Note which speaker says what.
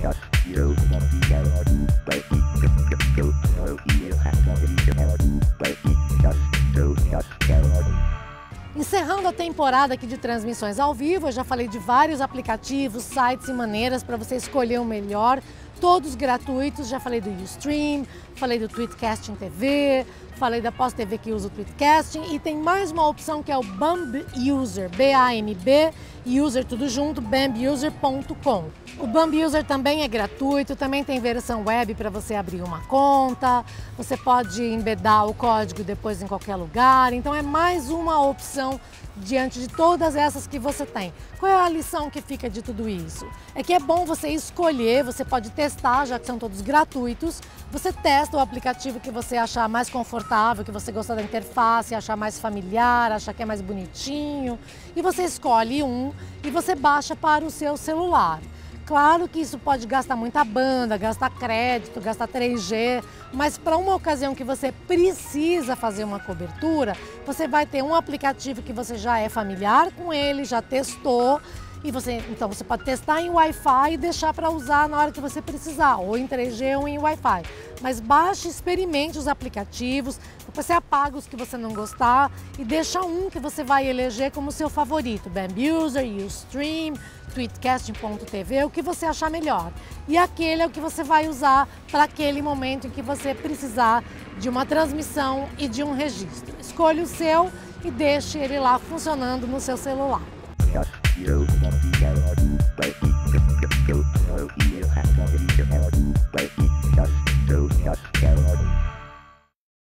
Speaker 1: Encerrando a temporada aqui de transmissões ao vivo, eu já falei de vários aplicativos, sites e maneiras para você escolher o melhor, todos gratuitos. Já falei do Ustream, falei do Tweetcasting TV, falei da Post TV que usa o Tweetcasting, e tem mais uma opção que é o Bamb User, B-A-M-B, user tudo junto, bambuser.com. O Bamb User também é gratuito, também tem versão web para você abrir uma conta, você pode embedar o código depois em qualquer lugar, então é mais uma opção diante de todas essas que você tem. Qual é a lição que fica de tudo isso? É que é bom você escolher, você pode testar, já que são todos gratuitos, você testa o aplicativo que você achar mais confortável, que você gostar da interface, achar mais familiar, achar que é mais bonitinho, e você escolhe um e você baixa para o seu celular. Claro que isso pode gastar muita banda, gastar crédito, gastar 3G, mas para uma ocasião que você precisa fazer uma cobertura, você vai ter um aplicativo que você já é familiar com ele, já testou, e então você pode testar em Wi-Fi e deixar para usar na hora que você precisar, ou em 3G ou em Wi-Fi. Mas baixe, experimente os aplicativos, depois você apaga os que você não gostar e deixa um que você vai eleger como seu favorito, Bambuser, Ustream, Tweetcasting.tv, o que você achar melhor. E aquele é o que você vai usar para aquele momento em que você precisar de uma transmissão e de um registro. Escolha o seu e deixe ele lá funcionando no seu celular.
Speaker 2: Just